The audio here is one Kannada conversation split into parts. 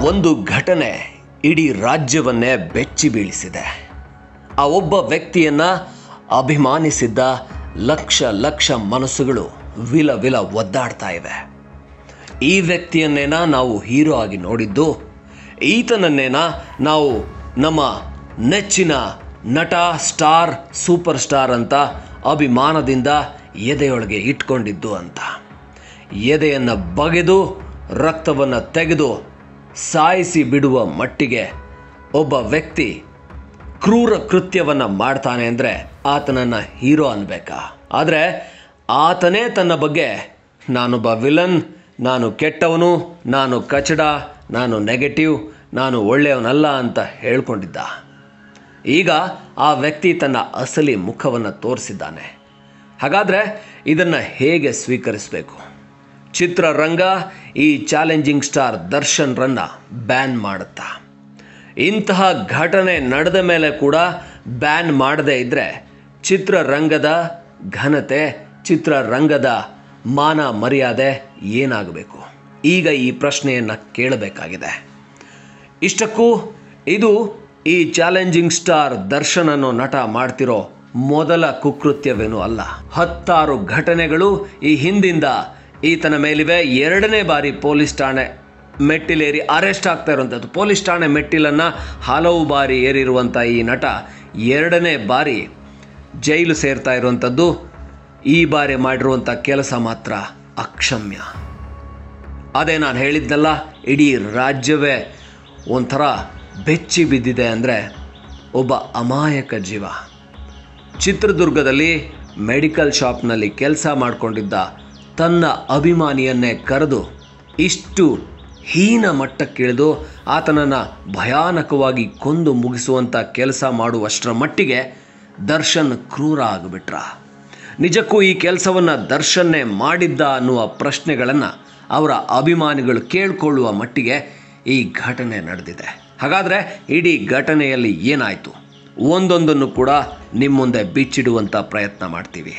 ಒಂದು ಘಟನೆ ಇಡೀ ರಾಜ್ಯವನ್ನೇ ಬೆಚ್ಚಿ ಬೀಳಿಸಿದೆ. ಆ ಒಬ್ಬ ವ್ಯಕ್ತಿಯನ್ನು ಅಭಿಮಾನಿಸಿದ್ದ ಲಕ್ಷ ಲಕ್ಷ ಮನಸ್ಸುಗಳು ವಿಲ ವಿಲ ಒದ್ದಾಡ್ತಾ ಇವೆ. ಈ ವ್ಯಕ್ತಿಯನ್ನೇನ ನಾವು ಹೀರೋ ಆಗಿ ನೋಡಿದ್ದು, ಈತನನ್ನೇನ ನಾವು ನಮ್ಮ ನೆಚ್ಚಿನ ನಟ, ಸ್ಟಾರ್, ಸೂಪರ್ ಸ್ಟಾರ್ ಅಂತ ಅಭಿಮಾನದಿಂದ ಎದೆಯೊಳಗೆ ಇಟ್ಕೊಂಡಿದ್ದು ಅಂತ. ಎದೆಯನ್ನು ಬಗೆದು ರಕ್ತವನ್ನು ತೆಗೆದು ಸಾಯಿಸಿ ಬಿಡುವ ಮಟ್ಟಿಗೆ ಒಬ್ಬ ವ್ಯಕ್ತಿ ಕ್ರೂರ ಕೃತ್ಯವನ್ನು ಮಾಡ್ತಾನೆ ಅಂದರೆ ಆತನನ್ನು ಹೀರೋ ಅನ್ಬೇಕಾ? ಆದರೆ ಆತನೇ ತನ್ನ ಬಗ್ಗೆ ನಾನೊಬ್ಬ ವಿಲನ್, ನಾನು ಕೆಟ್ಟವನು, ನಾನು ಕಚಡ, ನಾನು ನೆಗೆಟಿವ್, ನಾನು ಒಳ್ಳೆಯವನಲ್ಲ ಅಂತ ಹೇಳ್ಕೊಂಡಿದ್ದ. ಈಗ ಆ ವ್ಯಕ್ತಿ ತನ್ನ ಅಸಲಿ ಮುಖವನ್ನು ತೋರಿಸಿದ್ದಾನೆ. ಹಾಗಾದರೆ ಇದನ್ನು ಹೇಗೆ ಸ್ವೀಕರಿಸಬೇಕು? ಚಿತ್ರರಂಗ ಈ ಚಾಲೆಂಜಿಂಗ್ ಸ್ಟಾರ್ ದರ್ಶನ್ರನ್ನು ಬ್ಯಾನ್ ಮಾಡುತ್ತಾ? ಇಂತಹ ಘಟನೆ ನಡೆದ ಮೇಲೆ ಕೂಡ ಬ್ಯಾನ್ ಮಾಡದೇ ಇದ್ದರೆ ಚಿತ್ರರಂಗದ ಘನತೆ, ಚಿತ್ರರಂಗದ ಮಾನ ಮರ್ಯಾದೆ ಏನಾಗಬೇಕು? ಈಗ ಈ ಪ್ರಶ್ನೆಯನ್ನು ಕೇಳಬೇಕಾಗಿದೆ. ಇಷ್ಟಕ್ಕೂ ಇದು ಈ ಚಾಲೆಂಜಿಂಗ್ ಸ್ಟಾರ್ ದರ್ಶನ್ ಅನ್ನೋ ನಟ ಮಾಡ್ತಿರೋ ಮೊದಲ ಕುಕೃತ್ಯವೇನೂ ಅಲ್ಲ. 10 ಘಟನೆಗಳು ಈ ಹಿಂದಿಂದ ಈತನ ಮೇಲಿವೆ. 2ನೇ ಬಾರಿ ಪೊಲೀಸ್ ಠಾಣೆ ಮೆಟ್ಟಿಲೇರಿ ಅರೆಸ್ಟ್ ಆಗ್ತಾ ಇರುವಂಥದ್ದು. ಪೊಲೀಸ್ ಠಾಣೆ ಮೆಟ್ಟಿಲನ್ನು ಹಲವು ಬಾರಿ ಏರಿರುವಂಥ ಈ ನಟ 2ನೇ ಬಾರಿ ಜೈಲು ಸೇರ್ತಾ ಇರುವಂಥದ್ದು. ಈ ಬಾರಿ ಮಾಡಿರುವಂಥ ಕೆಲಸ ಮಾತ್ರ ಅಕ್ಷಮ್ಯ. ಅದೇ ನಾನು ಹೇಳಿದ್ನಲ್ಲ, ಇಡೀ ರಾಜ್ಯವೇ ಒಂಥರ ಬೆಚ್ಚಿ ಬಿದ್ದಿದೆ. ಅಂದರೆ ಒಬ್ಬ ಅಮಾಯಕ ಜೀವ ಚಿತ್ರದುರ್ಗದಲ್ಲಿ ಮೆಡಿಕಲ್ ಶಾಪ್ನಲ್ಲಿ ಕೆಲಸ ಮಾಡಿಕೊಂಡಿದ್ದ ತನ್ನ ಅಭಿಮಾನಿಯನ್ನೇ ಕರೆದು ಇಷ್ಟು ಹೀನ ಮಟ್ಟಕ್ಕಿಳಿದು ಆತನನ್ನು ಭಯಾನಕವಾಗಿ ಕೊಂದು ಮುಗಿಸುವಂಥ ಕೆಲಸ ಮಾಡುವಷ್ಟರ ಮಟ್ಟಿಗೆ ದರ್ಶನ್ ಕ್ರೂರ ಆಗಿಬಿಟ್ರ. ನಿಜಕ್ಕೂ ಈ ಕೆಲಸವನ್ನು ದರ್ಶನ್ನೇ ಮಾಡಿದ್ದ ಅನ್ನುವ ಪ್ರಶ್ನೆಗಳನ್ನು ಅವರ ಅಭಿಮಾನಿಗಳು ಕೇಳಿಕೊಳ್ಳುವ ಮಟ್ಟಿಗೆ ಈ ಘಟನೆ ನಡೆದಿದೆ. ಹಾಗಾದರೆ ಇಡೀ ಘಟನೆಯಲ್ಲಿ ಏನಾಯಿತು ಒಂದೊಂದನ್ನು ಕೂಡ ನಿಮ್ಮ ಮುಂದೆ ಬಿಚ್ಚಿಡುವಂಥ ಪ್ರಯತ್ನ ಮಾಡ್ತೀವಿ.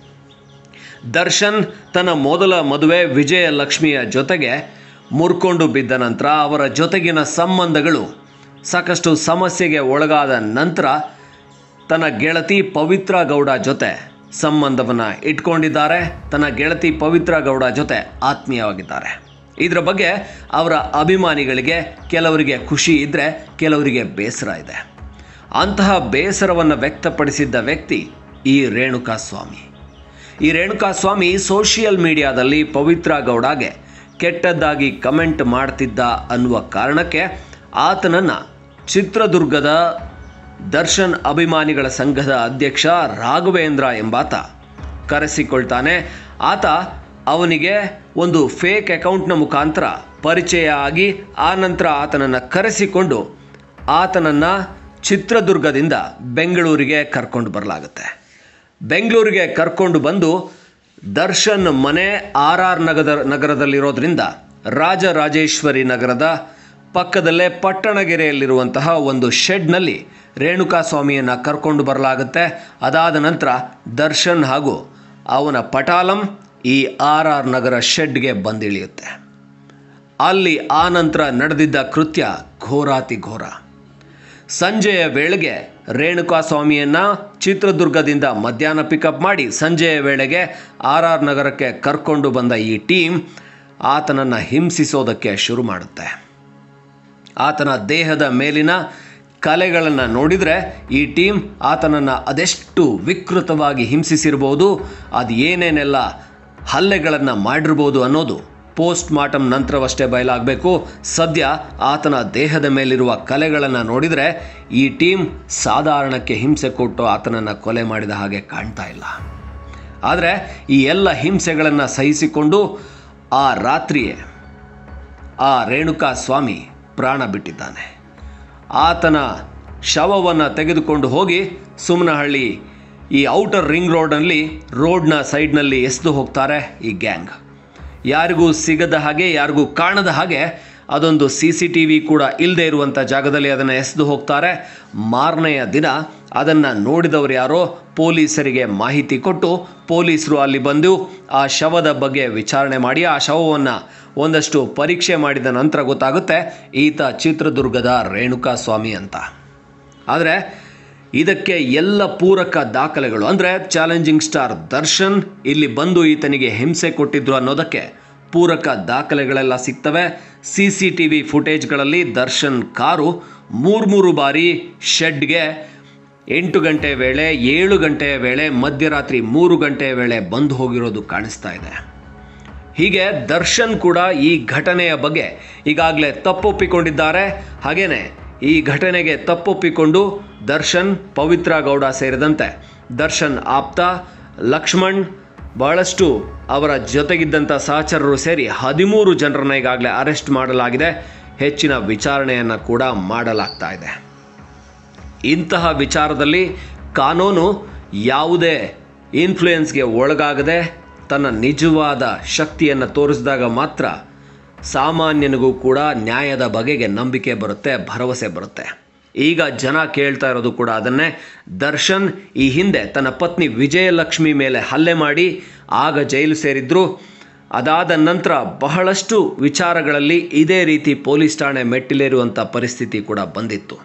ದರ್ಶನ್ ತನ್ನ ಮೊದಲ ಮದುವೆ ವಿಜಯಲಕ್ಷ್ಮಿಯ ಜೊತೆಗೆ ಮುರ್ಕೊಂಡು ಬಿದ್ದ ನಂತರ ಅವರ ಜೊತೆಗಿನ ಸಂಬಂಧಗಳು ಸಾಕಷ್ಟು ಸಮಸ್ಯೆಗೆ ಒಳಗಾದ ನಂತರ ತನ್ನ ಗೆಳತಿ ಪವಿತ್ರ ಗೌಡ ಜೊತೆ ಸಂಬಂಧವನ್ನು ಇಟ್ಕೊಂಡಿದ್ದಾರೆ. ತನ್ನ ಗೆಳತಿ ಪವಿತ್ರ ಗೌಡ ಜೊತೆ ಆತ್ಮೀಯವಾಗಿದ್ದಾರೆ. ಇದರ ಬಗ್ಗೆ ಅವರ ಅಭಿಮಾನಿಗಳಿಗೆ ಕೆಲವರಿಗೆ ಖುಷಿ ಇದ್ದರೆ ಕೆಲವರಿಗೆ ಬೇಸರ ಇದೆ. ಅಂತಹ ಬೇಸರವನ್ನು ವ್ಯಕ್ತಪಡಿಸಿದ್ದ ವ್ಯಕ್ತಿ ಈ ರೇಣುಕಾಸ್ವಾಮಿ. ಈ ರೇಣುಕಾಸ್ವಾಮಿ ಸೋಷಿಯಲ್ ಮೀಡಿಯಾದಲ್ಲಿ ಪವಿತ್ರ ಗೌಡಗೆ ಕೆಟ್ಟದ್ದಾಗಿ ಕಮೆಂಟ್ ಮಾಡ್ತಿದ್ದ ಅನ್ನುವ ಕಾರಣಕ್ಕೆ ಆತನನ್ನು ಚಿತ್ರದುರ್ಗದ ದರ್ಶನ್ ಅಭಿಮಾನಿಗಳ ಸಂಘದ ಅಧ್ಯಕ್ಷ ರಾಘವೇಂದ್ರ ಎಂಬಾತ ಕರೆಸಿಕೊಳ್ತಾನೆ. ಆತ ಅವನಿಗೆ ಒಂದು ಫೇಕ್ ಅಕೌಂಟ್ನ ಮುಖಾಂತರ ಪರಿಚಯ ಆಗಿ ಆ ನಂತರ ಆತನನ್ನು ಕರೆಸಿಕೊಂಡು ಆತನನ್ನು ಚಿತ್ರದುರ್ಗದಿಂದ ಬೆಂಗಳೂರಿಗೆ ಕರ್ಕೊಂಡು ಬರಲಾಗುತ್ತೆ. ಬೆಂಗಳೂರಿಗೆ ಕರ್ಕೊಂಡು ಬಂದು ದರ್ಶನ್ ಮನೆ RR ನಗರದಲ್ಲಿರೋದ್ರಿಂದ ರಾಜರಾಜೇಶ್ವರಿ ನಗರದ ಪಕ್ಕದಲ್ಲೇ ಪಟ್ಟಣಗೆರೆಯಲ್ಲಿರುವಂತಹ ಒಂದು ಶೆಡ್ನಲ್ಲಿ ರೇಣುಕಾಸ್ವಾಮಿಯನ್ನು ಕರ್ಕೊಂಡು ಬರಲಾಗುತ್ತೆ. ಅದಾದ ನಂತರ ದರ್ಶನ್ ಹಾಗೂ ಅವನ ಪಟಾಲಂ ಈ RR ನಗರ ಶೆಡ್ಗೆ ಬಂದಿಳಿಯುತ್ತೆ. ಅಲ್ಲಿ ಆ ನಂತರ ನಡೆದಿದ್ದ ಕೃತ್ಯ ಘೋರಾತಿ ಘೋರ. ಸಂಜೆಯ ವೇಳೆಗೆ ರೇಣುಕಾಸ್ವಾಮಿಯನ್ನು ಚಿತ್ರದುರ್ಗದಿಂದ ಮಧ್ಯಾಹ್ನ ಪಿಕಪ್ ಮಾಡಿ ಸಂಜೆಯ ವೇಳೆಗೆ RR ನಗರಕ್ಕೆ ಕರ್ಕೊಂಡು ಬಂದ ಈ ಟೀಮ್ ಆತನನ್ನು ಹಿಂಸಿಸೋದಕ್ಕೆ ಶುರು ಮಾಡುತ್ತೆ. ಆತನ ದೇಹದ ಮೇಲಿನ ಕಲೆಗಳನ್ನು ನೋಡಿದರೆ ಈ ಟೀಮ್ ಆತನನ್ನು ಅದೆಷ್ಟು ವಿಕೃತವಾಗಿ ಹಿಂಸಿಸಿರ್ಬೋದು, ಅದು ಏನೇನೆಲ್ಲ ಹಲ್ಲೆಗಳನ್ನು ಮಾಡಿರ್ಬೋದು ಅನ್ನೋದು ಪೋಸ್ಟ್ ಮಾರ್ಟಮ್ ನಂತರವಷ್ಟೇ ಬಯಲಾಗಬೇಕು. ಸದ್ಯ ಆತನ ದೇಹದ ಮೇಲಿರುವ ಕಲೆಗಳನ್ನು ನೋಡಿದರೆ ಈ ಟೀಮ್ ಸಾಧಾರಣಕ್ಕೆ ಹಿಂಸೆ ಕೊಟ್ಟು ಆತನನ್ನು ಕೊಲೆ ಮಾಡಿದ ಹಾಗೆ ಕಾಣ್ತಾ ಇಲ್ಲ. ಆದರೆ ಈ ಎಲ್ಲ ಹಿಂಸೆಗಳನ್ನು ಸಹಿಸಿಕೊಂಡು ಆ ರಾತ್ರಿಯೇ ಆ ರೇಣುಕಾಸ್ವಾಮಿ ಪ್ರಾಣ ಬಿಟ್ಟಿದ್ದಾನೆ. ಆತನ ಶವವನ್ನು ತೆಗೆದುಕೊಂಡು ಹೋಗಿ ಸುಮನಹಳ್ಳಿ ಈ ಔಟರ್ ರಿಂಗ್ ರೋಡ್ನ ಸೈಡ್ನಲ್ಲಿ ಎಸೆದು ಹೋಗ್ತಾರೆ ಈ ಗ್ಯಾಂಗ್. ಯಾರಿಗೂ ಸಿಗದ ಹಾಗೆ, ಯಾರಿಗೂ ಕಾಣದ ಹಾಗೆ, ಅದೊಂದು CCTV ಕೂಡ ಇಲ್ಲದೆ ಇರುವಂಥ ಜಾಗದಲ್ಲಿ ಅದನ್ನು ಎಸೆದು ಹೋಗ್ತಾರೆ. ಮಾರನೆಯ ದಿನ ಅದನ್ನು ನೋಡಿದವರು ಯಾರೋ ಪೊಲೀಸರಿಗೆ ಮಾಹಿತಿ ಕೊಟ್ಟು ಪೊಲೀಸರು ಅಲ್ಲಿ ಬಂದು ಆ ಶವದ ಬಗ್ಗೆ ವಿಚಾರಣೆ ಮಾಡಿ ಆ ಶವವನ್ನು ಒಂದಷ್ಟು ಪರೀಕ್ಷೆ ಮಾಡಿದ ನಂತರ ಗೊತ್ತಾಗುತ್ತೆ ಈತ ಚಿತ್ರದುರ್ಗದ ರೇಣುಕಾಸ್ವಾಮಿ ಅಂತ. ಆದರೆ ಇದಕ್ಕೆ ಎಲ್ಲ ಪೂರಕ ದಾಖಲೆಗಳು, ಅಂದರೆ ಚಾಲೆಂಜಿಂಗ್ ಸ್ಟಾರ್ ದರ್ಶನ್ ಇಲ್ಲಿ ಬಂದು ಈತನಿಗೆ ಹಿಂಸೆ ಕೊಟ್ಟಿದ್ರು ಅನ್ನೋದಕ್ಕೆ ಪೂರಕ ದಾಖಲೆಗಳೆಲ್ಲ ಸಿಗ್ತವೆ. CCTV ಫುಟೇಜ್ಗಳಲ್ಲಿ ದರ್ಶನ್ ಕಾರು 3 ಬಾರಿ ಶೆಡ್ಗೆ 8 ಗಂಟೆ ವೇಳೆ, 7 ಗಂಟೆಯ ವೇಳೆ, ಮಧ್ಯರಾತ್ರಿ 3 ಗಂಟೆಯ ವೇಳೆ ಬಂದು ಹೋಗಿರೋದು ಕಾಣಿಸ್ತಾ ಇದೆ. ಹೀಗೆ ದರ್ಶನ್ ಕೂಡ ಈ ಘಟನೆಯ ಬಗ್ಗೆ ಈಗಾಗಲೇ ತಪ್ಪೊಪ್ಪಿಕೊಂಡಿದ್ದಾರೆ. ಹಾಗೇನೆ ಈ ಘಟನೆಗೆ ತಪ್ಪೊಪ್ಪಿಕೊಂಡು ದರ್ಶನ್, ಪವಿತ್ರ ಗೌಡ ಸೇರಿದಂತೆ ದರ್ಶನ್ ಆಪ್ತ ಲಕ್ಷ್ಮಣ್, ಬಹಳಷ್ಟು ಅವರ ಜೊತೆಗಿದ್ದಂಥ ಸಹಚರರು ಸೇರಿ 13 ಜನರನ್ನ ಈಗಾಗಲೇ ಅರೆಸ್ಟ್ ಮಾಡಲಾಗಿದೆ. ಹೆಚ್ಚಿನ ವಿಚಾರಣೆಯನ್ನು ಕೂಡ ಮಾಡಲಾಗ್ತಾ ಇದೆ. ಇಂತಹ ವಿಚಾರದಲ್ಲಿ ಕಾನೂನು ಯಾವುದೇ ಇನ್ಫ್ಲೂಯೆನ್ಸ್ಗೆ ಒಳಗಾಗದೆ ತನ್ನ ನಿಜವಾದ ಶಕ್ತಿಯನ್ನು ತೋರಿಸಿದಾಗ ಮಾತ್ರ ಸಾಮಾನ್ಯನಿಗೂ ಕೂಡ ನ್ಯಾಯದ ಬಗೆಗೆ ನಂಬಿಕೆ ಬರುತ್ತೆ, ಭರವಸೆ ಬರುತ್ತೆ. ಈಗ ಜನ ಕೇಳ್ತಾ ಇರೋದು ಕೂಡ ಅದನ್ನೇ. ದರ್ಶನ್ ಈ ಹಿಂದೆ ತನ್ನ ಪತ್ನಿ ವಿಜಯಲಕ್ಷ್ಮಿ ಮೇಲೆ ಹಲ್ಲೆ ಮಾಡಿ ಆಗ ಜೈಲು ಸೇರಿದ್ರು. ಅದಾದ ನಂತರ ಬಹಳಷ್ಟು ವಿಚಾರಗಳಲ್ಲಿ ಇದೇ ರೀತಿ ಪೊಲೀಸ್ ಠಾಣೆ ಮೆಟ್ಟಿಲೇರುವಂಥ ಪರಿಸ್ಥಿತಿ ಕೂಡ ಬಂದಿತ್ತು.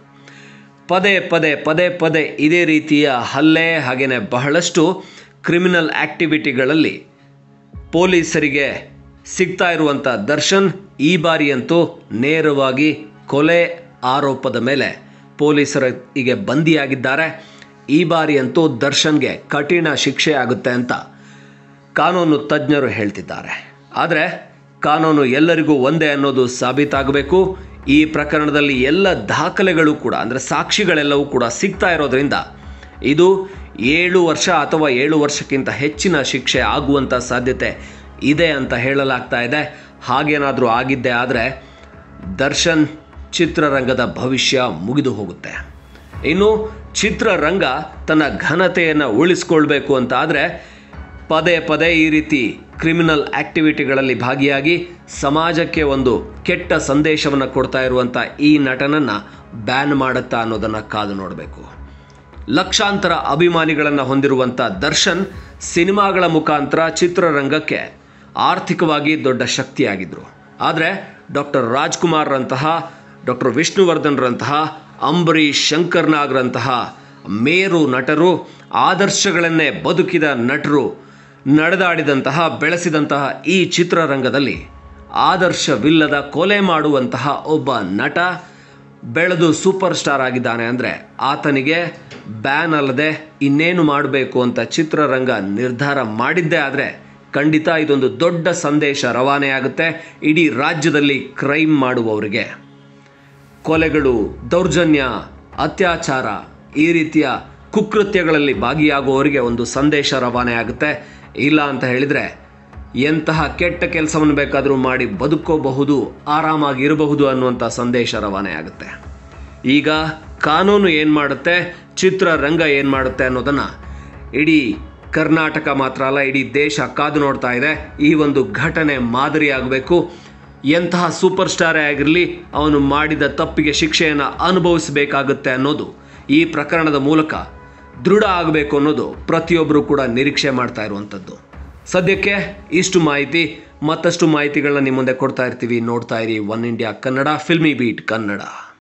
ಪದೇ ಇದೇ ರೀತಿಯ ಹಲ್ಲೆ ಹಾಗೆಯೇ ಬಹಳಷ್ಟು ಕ್ರಿಮಿನಲ್ ಆ್ಯಕ್ಟಿವಿಟಿಗಳಲ್ಲಿ ಪೊಲೀಸರಿಗೆ ಸಿಗ್ತಾ ಇರುವಂಥ ದರ್ಶನ್ ಈ ಬಾರಿಯಂತೂ ನೇರವಾಗಿ ಕೊಲೆ ಆರೋಪದ ಮೇಲೆ ಪೊಲೀಸರಿಗೆ ಬಂದಿಯಾಗಿದ್ದಾರೆ. ಈ ಬಾರಿಯಂತೂ ದರ್ಶನ್ಗೆ ಕಠಿಣ ಶಿಕ್ಷೆ ಆಗುತ್ತೆ ಅಂತ ಕಾನೂನು ತಜ್ಞರು ಹೇಳ್ತಿದ್ದಾರೆ. ಆದರೆ ಕಾನೂನು ಎಲ್ಲರಿಗೂ ಒಂದೇ ಅನ್ನೋದು ಸಾಬೀತಾಗಬೇಕು. ಈ ಪ್ರಕರಣದಲ್ಲಿ ಎಲ್ಲ ದಾಖಲೆಗಳು ಕೂಡ, ಅಂದರೆ ಸಾಕ್ಷಿಗಳೆಲ್ಲವೂ ಕೂಡ ಸಿಗ್ತಾ ಇರೋದ್ರಿಂದ ಇದು 7 ವರ್ಷ ಅಥವಾ 7 ವರ್ಷಕ್ಕಿಂತ ಹೆಚ್ಚಿನ ಶಿಕ್ಷೆ ಆಗುವಂಥ ಸಾಧ್ಯತೆ ಇದೆ ಅಂತ ಹೇಳಲಾಗ್ತಾ ಇದೆ. ಹಾಗೇನಾದರೂ ಆಗಿದ್ದೇ ಆದರೆ ದರ್ಶನ್ ಚಿತ್ರರಂಗದ ಭವಿಷ್ಯ ಮುಗಿದು ಹೋಗುತ್ತೆ. ಇನ್ನು ಚಿತ್ರರಂಗ ತನ್ನ ಘನತೆಯನ್ನು ಉಳಿಸ್ಕೊಳ್ಬೇಕು ಅಂತ ಆದರೆ ಪದೇ ಈ ರೀತಿ ಕ್ರಿಮಿನಲ್ ಆ್ಯಕ್ಟಿವಿಟಿಗಳಲ್ಲಿ ಭಾಗಿಯಾಗಿ ಸಮಾಜಕ್ಕೆ ಒಂದು ಕೆಟ್ಟ ಸಂದೇಶವನ್ನು ಕೊಡ್ತಾ ಇರುವಂಥ ಈ ನಟನನ್ನು ಬ್ಯಾನ್ ಮಾಡುತ್ತಾ ಅನ್ನೋದನ್ನು ಕಾದು ನೋಡಬೇಕು. ಲಕ್ಷಾಂತರ ಅಭಿಮಾನಿಗಳನ್ನು ಹೊಂದಿರುವಂಥ ದರ್ಶನ್ ಸಿನಿಮಾಗಳ ಮುಖಾಂತರ ಚಿತ್ರರಂಗಕ್ಕೆ ಆರ್ಥಿಕವಾಗಿ ದೊಡ್ಡ ಶಕ್ತಿಯಾಗಿದ್ದರು. ಆದರೆ ಡಾಕ್ಟರ್ ರಾಜ್ಕುಮಾರ್ರಂತಹ, ಡಾಕ್ಟರ್ ವಿಷ್ಣುವರ್ಧನ್ರಂತಹ, ಅಂಬರೀಷ್, ಶಂಕರ್ ನಾಗ್ರಂತಹ ಮೇರು ನಟರು, ಆದರ್ಶಗಳನ್ನೇ ಬದುಕಿದ ನಟರು ನಡೆದಾಡಿದಂತಹ, ಬೆಳೆಸಿದಂತಹ ಈ ಚಿತ್ರರಂಗದಲ್ಲಿ ಆದರ್ಶವಿಲ್ಲದ ಕೊಲೆ ಮಾಡುವಂತಹ ಒಬ್ಬ ನಟ ಬೆಳೆದು ಸೂಪರ್ ಸ್ಟಾರ್ ಆಗಿದ್ದಾನೆ ಅಂದರೆ ಆತನಿಗೆ ಬ್ಯಾನ್ ಅಲ್ಲದೆ ಇನ್ನೇನು ಮಾಡಬೇಕು ಅಂತ ಚಿತ್ರರಂಗ ನಿರ್ಧಾರ ಮಾಡಿದ್ದೇ ಆದರೆ ಖಂಡಿತ ಇದೊಂದು ದೊಡ್ಡ ಸಂದೇಶ ರವಾನೆಯಾಗುತ್ತೆ. ಇಡೀ ರಾಜ್ಯದಲ್ಲಿ ಕ್ರೈಮ್ ಮಾಡುವವರಿಗೆ, ಕೊಲೆಗಳು, ದೌರ್ಜನ್ಯ, ಅತ್ಯಾಚಾರ, ಈ ರೀತಿಯ ಕುಕೃತ್ಯಗಳಲ್ಲಿ ಭಾಗಿಯಾಗುವವರಿಗೆ ಒಂದು ಸಂದೇಶ ರವಾನೆ ಆಗುತ್ತೆ. ಇಲ್ಲ ಅಂತ ಹೇಳಿದರೆ ಎಂತಹ ಕೆಟ್ಟ ಕೆಲಸವನ್ನು ಬೇಕಾದರೂ ಮಾಡಿ ಬದುಕೋಬಹುದು, ಆರಾಮಾಗಿರಬಹುದು ಅನ್ನುವಂಥ ಸಂದೇಶ ರವಾನೆ ಆಗುತ್ತೆ. ಈಗ ಕಾನೂನು ಏನು ಮಾಡುತ್ತೆ, ಚಿತ್ರರಂಗ ಏನು ಮಾಡುತ್ತೆ ಅನ್ನೋದನ್ನು ಇಡೀ ಕರ್ನಾಟಕ ಮಾತ್ರ ಅಲ್ಲ, ಇಡೀ ದೇಶ ಕಾದು ನೋಡ್ತಾ ಇದೆ. ಈ ಒಂದು ಘಟನೆ ಮಾದರಿಯಾಗಬೇಕು. ಎಂತಹ ಸೂಪರ್ ಸ್ಟಾರೇ ಆಗಿರಲಿ, ಅವನು ಮಾಡಿದ ತಪ್ಪಿಗೆ ಶಿಕ್ಷೆಯನ್ನು ಅನುಭವಿಸಬೇಕಾಗುತ್ತೆ ಅನ್ನೋದು ಈ ಪ್ರಕರಣದ ಮೂಲಕ ದೃಢ ಆಗಬೇಕು ಅನ್ನೋದು ಪ್ರತಿಯೊಬ್ಬರು ಕೂಡ ನಿರೀಕ್ಷೆ ಮಾಡ್ತಾ ಇರುವಂಥದ್ದು. ಸದ್ಯಕ್ಕೆ ಇಷ್ಟು ಮಾಹಿತಿ. ಮತ್ತಷ್ಟು ಮಾಹಿತಿಗಳನ್ನ ನಿಮ್ಮ ಮುಂದೆ ಕೊಡ್ತಾ ಇರ್ತೀವಿ. ನೋಡ್ತಾ ಇರಿ one India Kannada, Filmibeat Kannada.